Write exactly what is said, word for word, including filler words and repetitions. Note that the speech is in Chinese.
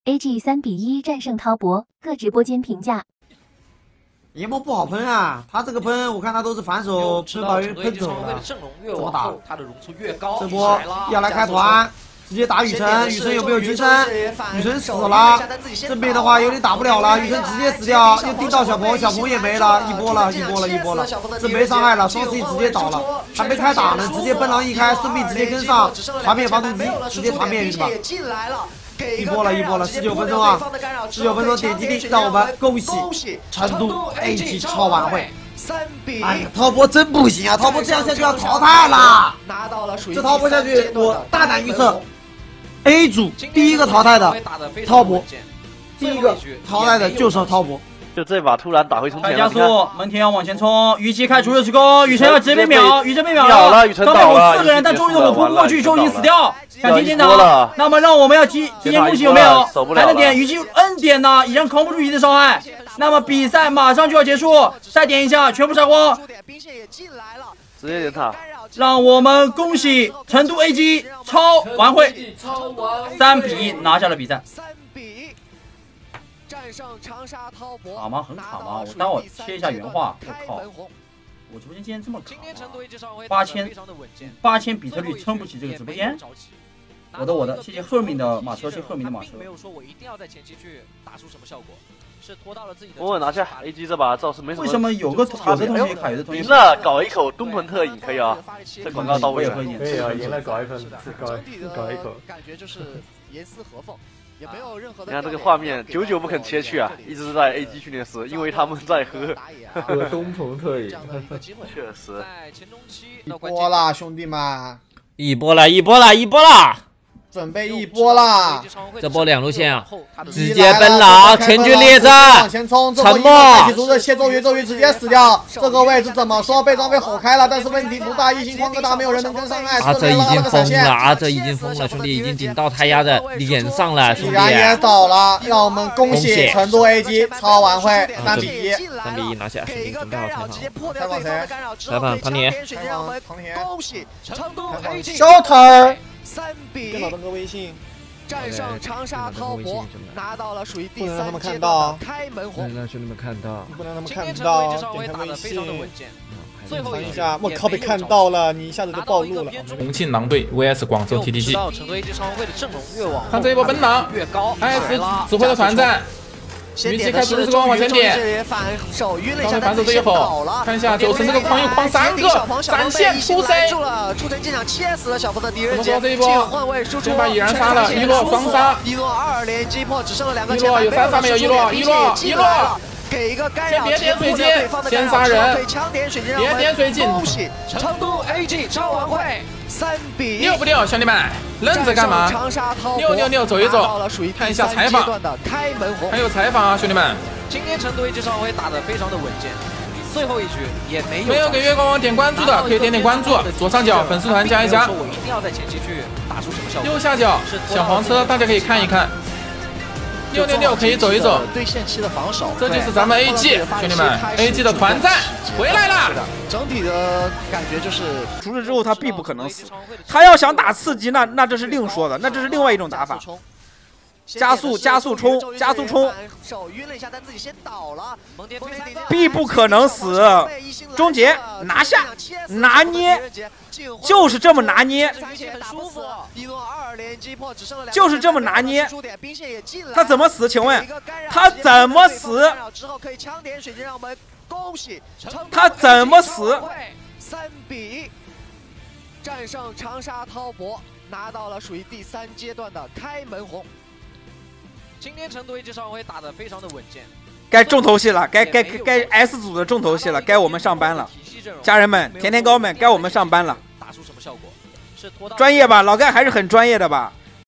A G 三比一战胜滔博，各直播间评价。 研磨不好喷啊，他这个喷我看他都是反手喷把人喷走了，怎么打？这波要来开团。 直接打雨辰，雨辰有没有金身？雨辰死了，这边的话有点打不了了，雨辰直接死掉，又盯到小鹏，小鹏也没了，一波了，一波了，一波了，这没伤害了，双 C 直接倒了，还没开打呢，直接奔狼一开，顺便直接跟上团灭防毒机，直接团灭是吧？一波了，一波了，十九分钟啊，十九分钟点击率，让我们恭喜成都 A G 超晚会。 哎呀，滔博真不行啊！滔博这样下去要淘汰了。这滔博下去，我大胆预测 ，A 组第一个淘汰的滔博，第一个淘汰的就是滔博。 就这把突然打回从前了， 加速，门田要往前冲，雨琦开除了之攻，雨辰要直接被秒，雨辰被秒了，雨辰刚被我四个人，但终于我扑不过去，就已经死掉。想提前打，那么让我们要提提前恭喜有没有？还能点雨琦摁点呢，已经扛不住雨琦的伤害。那么比赛马上就要结束，再点一下，全部杀光。 直接点塔。 让我们恭喜成都 A G 超晚会，三比一拿下了比赛。 卡吗？很卡吗？我待会切一下原话。我靠！我直播间今天这么卡吗？八千八千比特币撑不起这个直播间。我的我的，谢谢赫敏的马车，谢谢赫敏的马车。没有说我一定要在前期去打出什么效果，是拖到了自己的。稳稳拿下 A G 这把造势没什么。为什么有个有的同学卡，有的同学赢了搞一口东鹏特饮可以啊？这广告到位了。 可以啊，赢了搞一份，搞搞一口。 感觉就是严丝合缝。 也没有任何的。 你看这个画面，久久不肯切去啊，一直在 A G 训练室，因为他们在喝喝东鹏特饮。 确实。 一波啦，兄弟们！ 一波了，一波了，一波了！ 准备一波啦！ 这波两路线啊，直接奔狼，全军列阵， 往前冲！ 沉默！ 开启逐日谢周瑜，周瑜直接死掉。这个位置怎么说被张飞吼开了，但是问题不大，一星框个大，没有人能跟上来。 啊，这已经疯了，啊，这已经疯了，兄弟已经顶到太压的脸上了，兄弟。 然也倒了，让我们恭喜成都 A G 超晚会三比一， 三比一拿下，兄弟准备好采访。 采访谁？ 采访庞田。 采访庞田。 恭喜成都 A G 小头。 三比跟老登哥微信， 战胜长沙滔博，拿到了属于第三阶段的开门红。 不能让兄弟们看到， 不能让他们看到。点开微信，看一下，我靠，被看到了，你一下子就暴露了。 重庆狼队 V S 广州 T T G。看这一波奔狼，还是指挥的团战。 雨琦开逐日之攻往前点，刚才反手这一吼，看一下九成这个狂又狂三个闪现出 C， 出城进场切死了小鹏的敌人。 怎么说这一波？这把已然杀了一洛双杀， 一洛二连击破，只剩了两个。 一洛有三杀没有？一洛一洛一洛， 给一个干扰， 别点水晶，先杀人，别点水晶。 恭喜成都 A G 超晚会三比一， 溜不溜，兄弟们？ 愣着干嘛？溜溜溜，走一走，看一下采访。还有采访啊，兄弟们！ 今天成都 A G 超晚会打得非常的稳健，最后一局也没有。 没有给月光王点关注的，可以点点关注。左上角粉丝团加一加。 我一定要在前期去打出什么效果。 右下角小黄车，大家可以看一看。六六六可以走一走。 对线期的防守， 这就是咱们 A G 兄弟们 ，A G 的团战回来了。 整体的感觉就是， 逐日之后他必不可能死，他要想打刺激，那那这是另说的，那这是另外一种打法。加速加速冲加速冲， 手晕了一下，但自己先倒了， 必不可能死，终结拿下拿捏，就是这么拿捏，就是这么拿捏，他怎么死？请问他怎么死？他怎么死？ 三比一战胜长沙滔博，拿到了属于第三阶段的开门红。 今天成都 A G 超晚会打得非常的稳健， 该重头戏了，该该该 S 组的重头戏了，该我们上班了，家人们，甜甜糕们，该我们上班了。 打出什么效果？是拖到专业吧，老盖还是很专业的吧。